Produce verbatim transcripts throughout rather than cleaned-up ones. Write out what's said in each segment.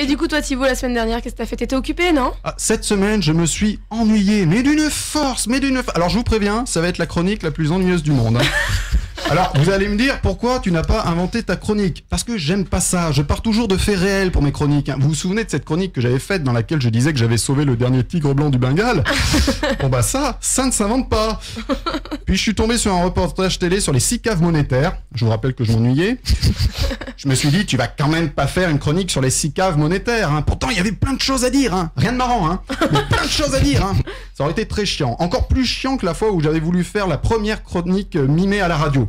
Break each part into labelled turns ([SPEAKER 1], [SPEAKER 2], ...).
[SPEAKER 1] Et du coup, toi, Thibaut, la semaine dernière, qu'est-ce que t'as fait? T'étais occupé, non?
[SPEAKER 2] Ah, cette semaine, je me suis ennuyé, mais d'une force, mais d'une force. Alors, je vous préviens, ça va être la chronique la plus ennuyeuse du monde. Hein. Alors, vous allez me dire, pourquoi tu n'as pas inventé ta chronique? Parce que j'aime pas ça, je pars toujours de faits réels pour mes chroniques. Hein. Vous vous souvenez de cette chronique que j'avais faite dans laquelle je disais que j'avais sauvé le dernier tigre blanc du Bengale? Bon bah ça, ça ne s'invente pas. Puis je suis tombé sur un reportage télé sur les six caves monétaires. Je vous rappelle que je m'ennuyais. Je me suis dit, tu vas quand même pas faire une chronique sur les six caves monétaires. Hein. Pourtant, il y avait plein de choses à dire. Hein. Rien de marrant, hein. Mais plein de choses à dire. Hein. Ça aurait été très chiant. Encore plus chiant que la fois où j'avais voulu faire la première chronique mimée à la radio.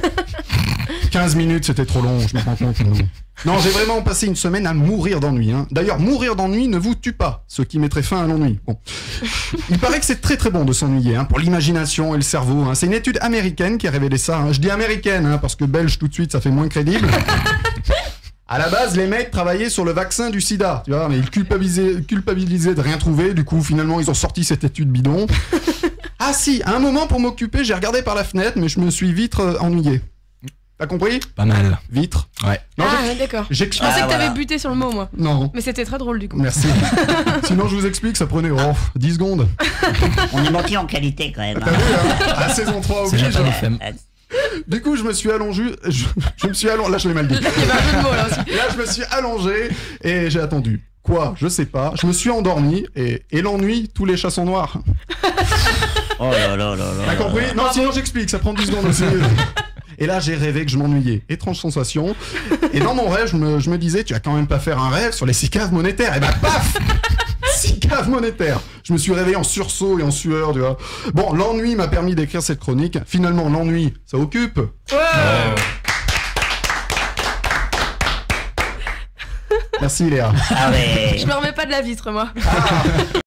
[SPEAKER 2] quinze minutes, c'était trop long, je me rends compte. Non, j'ai vraiment passé une semaine à mourir d'ennui. Hein. D'ailleurs, mourir d'ennui ne vous tue pas, ce qui mettrait fin à l'ennui. Bon. Il paraît que c'est très très bon de s'ennuyer, hein, pour l'imagination et le cerveau. Hein. C'est une étude américaine qui a révélé ça. Hein. Je dis américaine, hein, parce que belge tout de suite, ça fait moins crédible. À la base, les mecs travaillaient sur le vaccin du sida, tu vois, mais ils culpabilisaient, culpabilisaient de rien trouver. Du coup, finalement, ils ont sorti cette étude bidon. Ah si, à un moment, pour m'occuper, j'ai regardé par la fenêtre, mais je me suis vite euh, ennuyé. T'as compris?
[SPEAKER 3] Pas mal.
[SPEAKER 2] Vitre.
[SPEAKER 3] Ouais.
[SPEAKER 1] Non, ah, d'accord. Je pensais
[SPEAKER 2] ah,
[SPEAKER 1] que t'avais
[SPEAKER 2] voilà.
[SPEAKER 1] buté sur le mot, moi.
[SPEAKER 2] Non.
[SPEAKER 1] Mais c'était très drôle, du coup.
[SPEAKER 2] Merci. Sinon, je vous explique, ça prenait oh, dix secondes.
[SPEAKER 4] On est monté en qualité, quand même.
[SPEAKER 2] T'as vu, hein? À saison trois,
[SPEAKER 3] C'est
[SPEAKER 2] oblige.
[SPEAKER 3] jamais
[SPEAKER 2] Hein. Du coup, je me suis allongé. Je, je me suis allongé. Là, je l'ai mal dit.
[SPEAKER 1] Il y avait un jeu de mots, là aussi.
[SPEAKER 2] Là, je me suis allongé et j'ai attendu. Quoi? Je sais pas. Je me suis endormi et, et l'ennui, tous les chats sont noirs.
[SPEAKER 4] Oh là là là là.
[SPEAKER 2] T'as compris? Non, sinon j'explique, ça prend dix secondes aussi. Et là, j'ai rêvé que je m'ennuyais. Étrange sensation. Et dans mon rêve, je me, je me disais, tu vas quand même pas faire un rêve sur les six caves monétaires. Et bah, paf! Six caves monétaires. Je me suis réveillé en sursaut et en sueur, tu vois. Bon, l'ennui m'a permis d'écrire cette chronique. Finalement, l'ennui, ça occupe.
[SPEAKER 1] Ouais.
[SPEAKER 2] Oh. Merci, Léa.
[SPEAKER 4] Ah ouais.
[SPEAKER 1] Je me remets pas de la vitre, moi.
[SPEAKER 2] Ah.